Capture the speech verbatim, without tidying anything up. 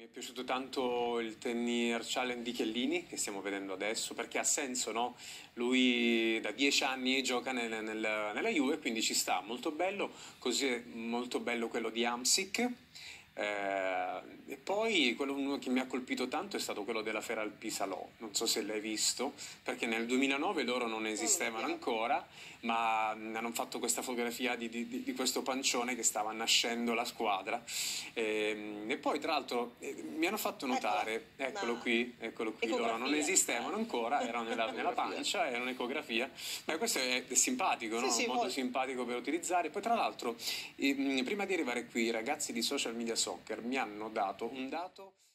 Mi è piaciuto tanto il tennis challenge di Chiellini che stiamo vedendo adesso perché ha senso, no? Lui da dieci anni gioca nel- nel- nella Juve, quindi ci sta, molto bello, così è molto bello quello di Amsic. Eh, e poi quello uno che mi ha colpito tanto è stato quello della Feralpi Salò, non so se l'hai visto, perché nel duemilanove loro non Non lo esistevano vediamo. ancora, ma mh, hanno fatto questa fotografia di, di- di- di questo pancione che stava nascendo la squadra. E, e poi tra l'altro eh, mi hanno fatto Eccola, notare, eccolo una qui, eccolo qui, loro non ecografia. esistevano ancora, erano nella, nella Ecografia. pancia, era un'ecografia, ma questo è, è simpatico, Sì, no? Un sì, modo molto. simpatico per utilizzare. Poi tra l'altro, eh, mh, prima di arrivare qui, i ragazzi di Social Media Soccer mi hanno dato un dato